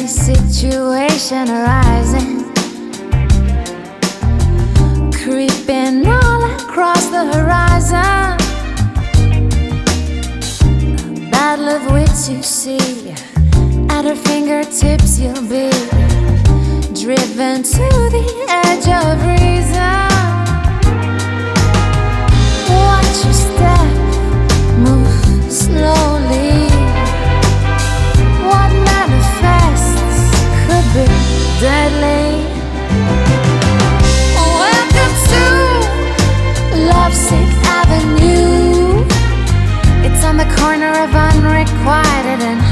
dicey situation arising, creeping all across the horizon. A battle of wits you see, at her fingertips you'll be driven to the edge of reason. Watch your step, move slowly. What manifests could be deadly. Welcome to Lovesick Avenue. It's on the corner of Unrequited and